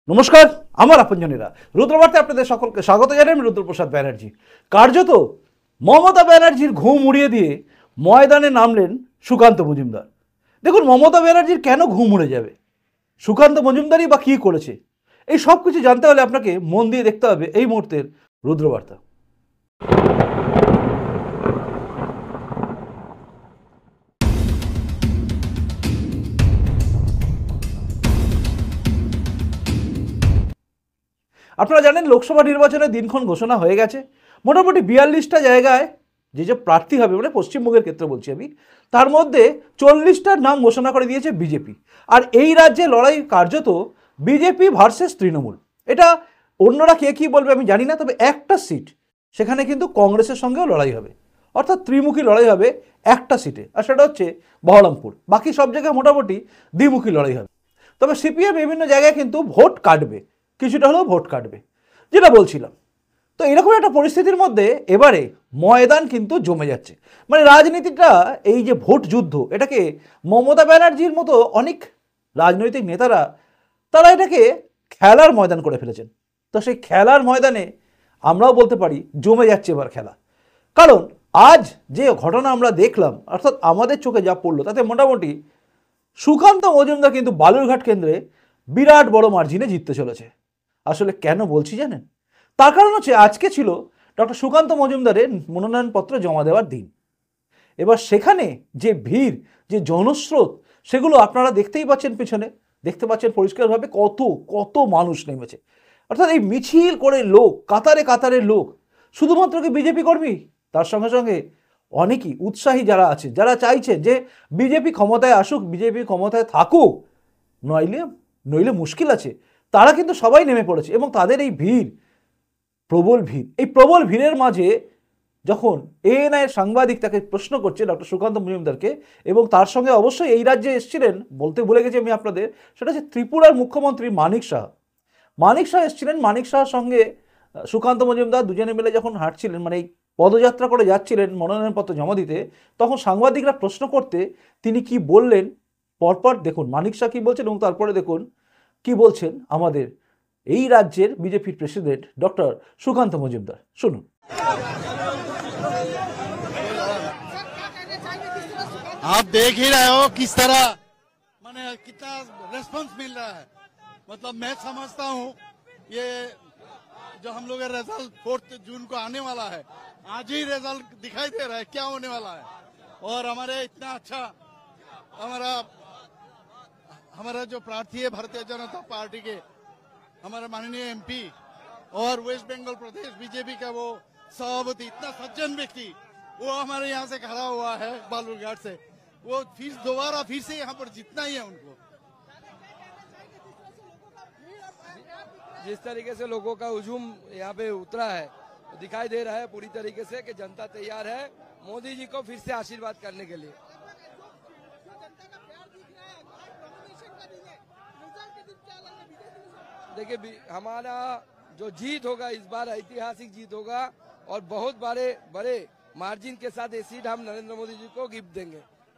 নমস্কার, আমার আপনজনেরা রুদ্রবার্তায় আপনাদের সকলকে স্বাগত জানাই। আমি রুদ্রপ্রসাদ ব্যানার্জি। কার্যত মমতা ব্যানার্জির ঘুম উড়িয়ে দিয়ে ময়দানে নামলেন সুকান্ত মজুমদার। দেখুন, মমতা ব্যানার্জির কেন ঘুম উড়ে যাবে, সুকান্ত মজুমদারই বা কী করেছে, এই সব কিছু জানতে হলে আপনাকে মন দিয়ে দেখতে হবে এই মুহূর্তের রুদ্রবার্তা। আপনারা জানেন লোকসভা নির্বাচনের দিনক্ষণ ঘোষণা হয়ে গেছে। মোটামুটি 42টা জায়গায় যে প্রার্থী হবে, মানে পশ্চিমবঙ্গের ক্ষেত্রে বলছি আমি, তার মধ্যে 40টার নাম ঘোষণা করে দিয়েছে বিজেপি। আর এই রাজ্যে লড়াই কার্যত বিজেপি ভার্সেস তৃণমূল। এটা অন্যরা কে কী বলবে আমি জানি না, তবে একটা সিট সেখানে কিন্তু কংগ্রেসের সঙ্গেও লড়াই হবে, অর্থাৎ ত্রিমুখী লড়াই হবে একটা সিটে, আর সেটা হচ্ছে বহরমপুর। বাকি সব জায়গায় মোটামুটি দ্বিমুখী লড়াই হবে। তবে সিপিএম বিভিন্ন জায়গায় কিন্তু ভোট কাটবে, কিছুটা হলেও ভোট কাটবে, যেটা বলছিলাম। তো এরকম একটা পরিস্থিতির মধ্যে এবারে ময়দান কিন্তু জমে যাচ্ছে। মানে রাজনীতিটা, এই যে ভোট যুদ্ধ, এটাকে মমতা ব্যানার্জির মতো অনেক রাজনৈতিক নেতারা তারা এটাকে খেলার ময়দান করে ফেলেছেন। তো সেই খেলার ময়দানে আমরাও বলতে পারি জমে যাচ্ছে এবার খেলা। কারণ আজ যে ঘটনা আমরা দেখলাম, অর্থাৎ আমাদের চোখে যা পড়লো, তাতে মোটামুটি সুকান্ত মজুমদার কিন্তু বালুরঘাট কেন্দ্রে বিরাট বড় মার্জিনে জিততে চলেছে। আসলে কেন বলছি জানেন? তার কারণ হচ্ছে আজকে ছিল ডক্টর সুকান্ত মজুমদারের মনোনয়নপত্র জমা দেওয়ার দিন। এবার সেখানে যে ভিড়, যে জনস্রোত, সেগুলো আপনারা দেখতেই পাচ্ছেন, পিছনে দেখতে পাচ্ছেন পরিষ্কারভাবে কত কত মানুষ নেমেছে। অর্থাৎ এই মিছিল করে লোক, কাতারে কাতারে লোক, শুধুমাত্র কি বিজেপি কর্মী, তার সঙ্গে সঙ্গে অনেকেই উৎসাহী যারা আছে, যারা চাইছেন যে বিজেপি ক্ষমতায় আসুক, বিজেপি ক্ষমতায় থাকুক, নইলে নইলে মুশকিল আছে, তারা কিন্তু সবাই নেমে পড়েছে। এবং তাদের এই ভিড়, প্রবল ভিড়, এই প্রবল ভিড়ের মাঝে যখন এএনআই এর সাংবাদিক তাকে প্রশ্ন করছে ডক্টর সুকান্ত মজুমদারকে, এবং তার সঙ্গে অবশ্যই এই রাজ্যে এসেছিলেন, বলতে ভুলে গেছি আমি আপনাদের, সেটা হচ্ছে ত্রিপুরার মুখ্যমন্ত্রী মানিক শাহ। মানিক শাহ এসেছিলেন। মানিক শাহর সঙ্গে সুকান্ত মজুমদার দুজনে মিলে যখন হাঁটছিলেন, মানে এই পদযাত্রা করে যাচ্ছিলেন মনোনয়নপত্র জমা দিতে, তখন সাংবাদিকরা প্রশ্ন করতে তিনি কি বললেন পরপর দেখুন মানিক শাহ কি বলছেন, এবং তারপরে দেখুন কি বলছেন আমাদের এই রাজ্যের বিজেপির প্রেসিডেন্ট ডক্টর সুকান্ত মজুমদার। শুনুন। आप देख ही रहे हो किस तरह माने कितना रेस्पॉन्स मिल रहा है। मतलब मैं समझता हूँ ये जो हम लोग रिजल्ट 4 जून को आने वाला है, आज ही रिजल्ट दिखाई दे रहा है क्या होने वाला है। और हमारे इतना अच्छा हमारा जो प्रार्थी है भारतीय जनता पार्टी के, हमारे माननीय एमपी और वेस्ट बंगाल प्रदेश बीजेपी का वो सभापति, इतना सज्जन व्यक्ति, वो हमारे यहाँ से खड़ा हुआ है बालूरघाट से। वो फिर दोबारा फिर से यहाँ पर जीतना ही है उनको। जिस तरीके से लोगों का हुजूम यहाँ पे उतरा है, दिखाई दे रहा है पूरी तरीके से कि जनता तैयार है मोदी जी को फिर से आशीर्वाद करने के लिए। देखिए, हमारा जो जीत होगा इस बार ऐतिहासिक जीत होगा, और बहुत बड़े मार्जिन के साथ ये सीट हम नरेंद्र मोदी जी को गिफ्ट देंगे।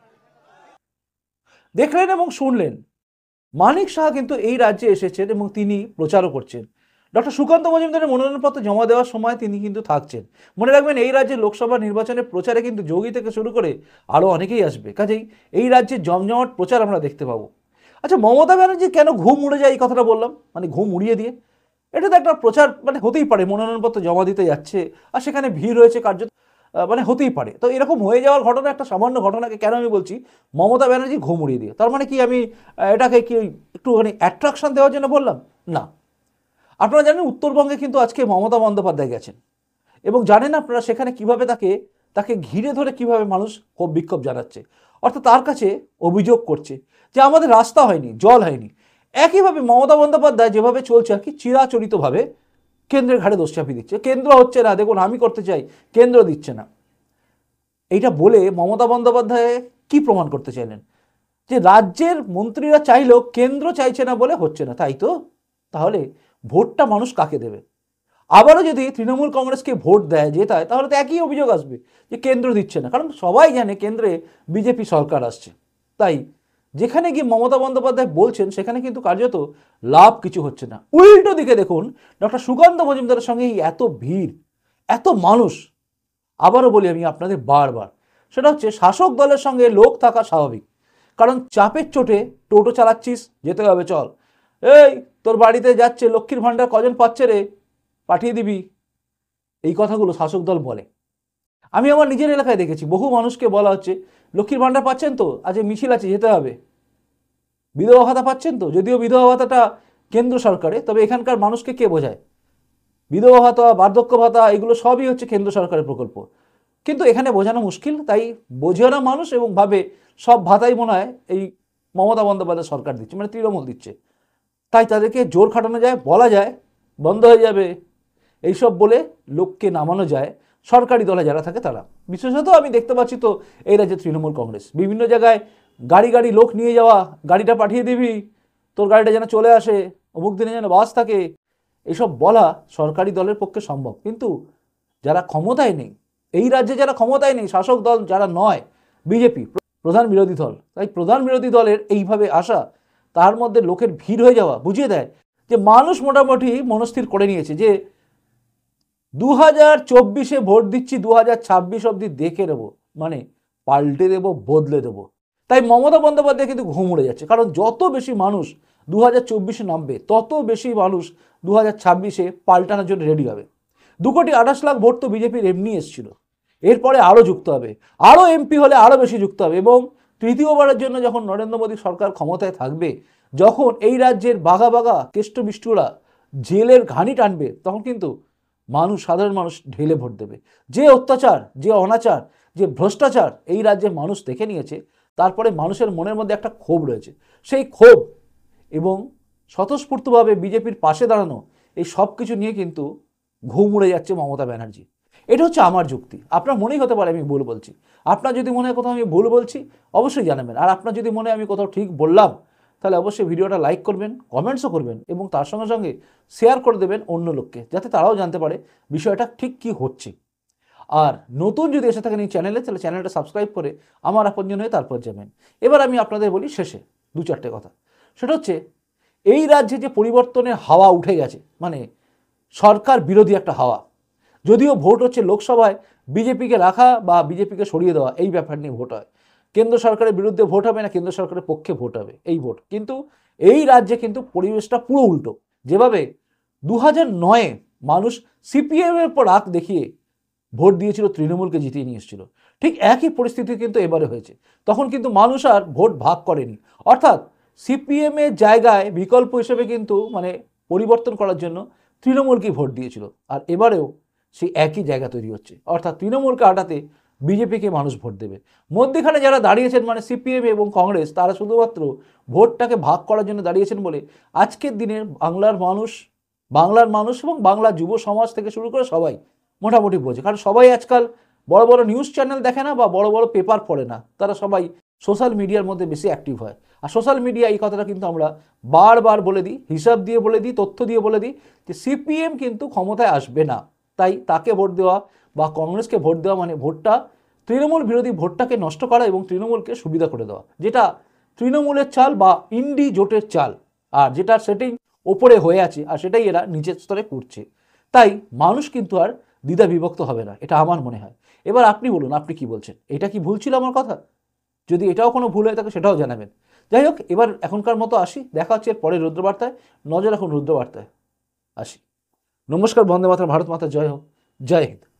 দেখলেন এবং শুনলেন, মানিক শাহ কিন্তু এই রাজ্যে এসেছেন এবং তিনি প্রচারও করছেন। ডক্টর সুকান্ত মজুমদারের মনোনয়নপত্র জমা দেওয়ার সময় তিনি কিন্তু থাকছেন। মনে রাখবেন, এই রাজ্যে লোকসভা নির্বাচনের প্রচারে কিন্তু যোগী থেকে শুরু করে আরও অনেকেই আসবে। কাজেই এই রাজ্যে জমজমাট প্রচার আমরা দেখতে পাবো। আচ্ছা, মমতা ব্যানার্জি কেন ঘুম উড়ে যায় এই কথাটা বললাম, মানে ঘুম উড়িয়ে দিয়ে, এটা তো একটা প্রচার মানে হতেই পারে, মনোনয়নপত্র জমা দিতে যাচ্ছে আর সেখানে ভিড় হয়েছে, কার্যত মানে হতেই পারে। তো এরকম হয়ে যাওয়ার ঘটনা, একটা সামান্য ঘটনাকে কেন আমি বলছি মমতা ব্যানার্জি ঘুম উড়িয়ে দিয়ে, তার মানে কি আমি এটাকে কি একটুখানি অ্যাট্রাকশন দেওয়ার জন্য বললাম? না। আপনারা জানেন উত্তরবঙ্গে কিন্তু আজকে মমতা বন্দ্যোপাধ্যায় গেছেন, এবং জানেন আপনারা সেখানে কিভাবে তাকে ঘিরে ধরে কিভাবে মানুষ ক্ষোভ বিক্ষোভ জানাচ্ছে, অর্থাৎ তার কাছে অভিযোগ করছে যে আমাদের রাস্তা হয়নি, জল হয়নি। একইভাবে মমতা বন্দ্যোপাধ্যায় যেভাবে চলছে আর কি, চিরাচরিতভাবে কেন্দ্রের ঘাড়ে দোষ চাপিয়ে দিচ্ছে, কেন্দ্র হচ্ছে না, দেখুন আমি করতে চাই, কেন্দ্র দিচ্ছে না। এইটা বলে মমতা বন্দ্যোপাধ্যায় কি প্রমাণ করতে চাইলেন? যে রাজ্যের মন্ত্রীরা চাইলেও কেন্দ্র চাইছে না বলে হচ্ছে না, তাই তো? তাহলে ভোটটা মানুষ কাকে দেবে? আবারও যদি তৃণমূল কংগ্রেসকে ভোট দেয়, জেতায়, তাহলে তো একই অভিযোগ আসবে যে কেন্দ্র দিচ্ছে না, কারণ সবাই জানে কেন্দ্রে বিজেপি সরকার আসছে। তাই যেখানে গিয়ে মমতা বন্দ্যোপাধ্যায় বলছেন সেখানে কিন্তু কার্যত লাভ কিছু হচ্ছে না। উল্টো দিকে দেখুন ডক্টর সুকান্ত মজুমদারের সঙ্গে এই এত ভিড়, এত মানুষ। আবারও বলি আমি আপনাদের বারবার, সেটা হচ্ছে শাসক দলের সঙ্গে লোক থাকা স্বাভাবিক, কারণ চাপের চোটে টোটো চালাচ্ছিস, যেতে হবে চল, এই তোর বাড়িতে যাচ্ছে লক্ষ্মীর ভাণ্ডার কজন পাচ্ছে রে, পাঠিয়ে দিবি, এই কথাগুলো শাসক দল বলে। আমি আমার নিজের এলাকায় দেখেছি বহু মানুষকে বলা হচ্ছে লক্ষ্মীর ভাণ্ডার পাচ্ছেন তো, আজ মিছিল আছে যেতে হবে, বিধবা ভাতা পাচ্ছেন তো, যদিও বিধবা ভাতাটা কেন্দ্র সরকারে, তবে এখানকার মানুষকে কে বোঝায়? বিধবা ভাতা, বার্ধক্য ভাতা, এগুলো সবই হচ্ছে কেন্দ্র সরকারের প্রকল্প, কিন্তু এখানে বোঝানো মুশকিল, তাই বোঝে না মানুষ এবং ভাবে সব ভাতাই মনে হয় এই মমতা বন্দ্যোপাধ্যায় সরকার দিচ্ছে, মানে তৃণমূল দিচ্ছে, তাই তাদেরকে জোর খাটানো যায়, বলা যায় বন্ধ হয়ে যাবে, এইসব বলে লোককে নামানো যায়। সরকারি দলে যারা থাকে তারা, বিশেষত আমি দেখতে পাচ্ছি তো এই রাজ্যে তৃণমূল কংগ্রেস বিভিন্ন জায়গায় গাড়ি গাড়ি লোক নিয়ে যাওয়া, গাড়িটা পাঠিয়ে দিবি, তোর গাড়িটা যেন চলে আসে, অমুক দিনে যেন বাস থাকে, এইসব বলা সরকারি দলের পক্ষে সম্ভব, কিন্তু যারা ক্ষমতায় নেই, এই রাজ্যে যারা ক্ষমতায় নেই, শাসক দল যারা নয়, বিজেপি প্রধান বিরোধী দল, তাই প্রধান বিরোধী দলের এইভাবে আসা, তার মধ্যে লোকের ভিড় হয়ে যাওয়া বুঝিয়ে দেয় যে মানুষ মোটামুটি মনস্থির করে নিয়েছে যে 2024-এ ভোট দিচ্ছি, 2026 অবধি দেখে নেবো, মানে পাল্টে দেবো, বদলে দেবো। তাই মমতা বন্দ্যোপাধ্যায় কিন্তু ঘুম উড়ে যাচ্ছে, কারণ যত বেশি মানুষ 2024-এ নামবে, তত বেশি মানুষ 2026-এ পাল্টানোর জন্য রেডি হবে। 2,28,00,000 ভোট তো বিজেপির এমনি এসেছিল, এরপরে আরও যুক্ত হবে, আরও এমপি হলে আরও বেশি যুক্ত হবে, এবং তৃতীয়বারের জন্য যখন নরেন্দ্র মোদী সরকার ক্ষমতায় থাকবে, যখন এই রাজ্যের বাঘা বাঘা কেষ্টবিষ্টুরা জেলের ঘানি টানবে, তখন কিন্তু মানুষ, সাধারণ মানুষ ঢেলে ভোট দেবে। যে অত্যাচার, যে অনাচার, যে ভ্রষ্টাচার এই রাজ্যের মানুষ দেখে নিয়েছে, তারপরে মানুষের মনের মধ্যে একটা ক্ষোভ রয়েছে, সেই ক্ষোভ এবং স্বতঃস্ফূর্তভাবে বিজেপির পাশে দাঁড়ানো, এই সব কিছু নিয়ে কিন্তু ঘুম উড়ে যাচ্ছে মমতা ব্যানার্জি। এটা হচ্ছে আমার যুক্তি, আপনার মনেই হতে পারে আমি ভুল বলছি। আপনার যদি মনে হয় কোথাও আমি ভুল বলছি, অবশ্যই জানাবেন, আর আপনার যদি মনে হয় আমি কোথাও ঠিক বললাম, তাহলে অবশ্যই ভিডিওটা লাইক করবেন, কমেন্টসও করবেন, এবং তার সঙ্গে সঙ্গে শেয়ার করে দেবেন অন্য লোককে, যাতে তারাও জানতে পারে বিষয়টা ঠিক কি হচ্ছে। আর নতুন যদি এসে থাকেন এই চ্যানেলে, তাহলে চ্যানেলটা সাবস্ক্রাইব করে আমার আপনজন হয়ে তারপর যাবেন। এবার আমি আপনাদের বলি শেষে 2-4টে কথা, সেটা হচ্ছে এই রাজ্যে যে পরিবর্তনের হাওয়া উঠে গেছে, মানে সরকার বিরোধী একটা হাওয়া, যদিও ভোট হচ্ছে লোকসভায় বিজেপিকে রাখা বা বিজেপিকে সরিয়ে দেওয়া, এই ব্যাপার নিয়ে ভোট হয়, কেন্দ্র সরকারের বিরুদ্ধে ভোট হবে না কেন্দ্র সরকারের পক্ষে ভোট হবে, এই ভোট। কিন্তু এই রাজ্যে কিন্তু পরিবেশটা পুরো উল্টো। যেভাবে 2009-এ মানুষ সিপিএমের পর রাগ দেখিয়ে ভোট দিয়েছিল, তৃণমূলকে জিতিয়ে নিয়ে এসেছিল, ঠিক একই পরিস্থিতি কিন্তু এবারে হয়েছে। তখন কিন্তু মানুষ আর ভোট ভাগ করেনি, অর্থাৎ সিপিএমের জায়গায় বিকল্প হিসেবে কিন্তু মানে পরিবর্তন করার জন্য তৃণমূলকেই ভোট দিয়েছিল। আর এবারেও সেই একই জায়গা তৈরি হচ্ছে, অর্থাৎ তৃণমূলকে হটাতে বিজেপিকে মানুষ ভোট দেবে। মধ্যেখানে যারা দাঁড়িয়েছেন মানে সিপিএম এবং কংগ্রেস, তারা শুধুমাত্র ভোটটাকে ভাগ করার জন্য দাঁড়িয়েছেন বলে আজকের দিনের বাংলার মানুষ এবং বাংলা যুব সমাজ থেকে শুরু করে সবাই মোটামুটি বোঝে, কারণ সবাই আজকাল বড় বড় নিউজ চ্যানেল দেখে না বা বড় বড় পেপার পড়ে না, তারা সবাই সোশ্যাল মিডিয়ার মধ্যে বেশি অ্যাক্টিভ হয়। আর সোশ্যাল মিডিয়া এই কথাটা কিন্তু আমরা বারবার বলে দিই, হিসাব দিয়ে বলে দিই, তথ্য দিয়ে বলে দিই যে সিপিএম কিন্তু ক্ষমতায় আসবে না, তাই তাকে ভোট দেওয়া বা কংগ্রেসকে ভোট দেওয়া মানে ভোটটা, তৃণমূল বিরোধী ভোটটাকে নষ্ট করা এবং তৃণমূলকে সুবিধা করে দেওয়া, যেটা তৃণমূলের চাল বা ইন্ডি জোটের চাল, আর যেটা সেটিং ওপরে হয়ে আছে, আর সেটাই এরা নিচের স্তরে করছে। তাই মানুষ কিন্তু আর দ্বিধা বিভক্ত হবে না, এটা আমার মনে হয়। এবার আপনি বলুন, আপনি কি বলছেন? এটা কি ভুল ছিল আমার কথা? যদি এটাও কোনো ভুল হয়ে থাকে সেটাও জানাবেন। যাই হোক, এবার এখনকার মতো আসি, দেখা হচ্ছে এর পরে রুদ্রবার্তায়। নজর রাখুন রুদ্রবার্তায়। আসি, নমস্কার, বন্দে মাতরম, ভারত মাতা জয় হোক, জয় হিন্দ।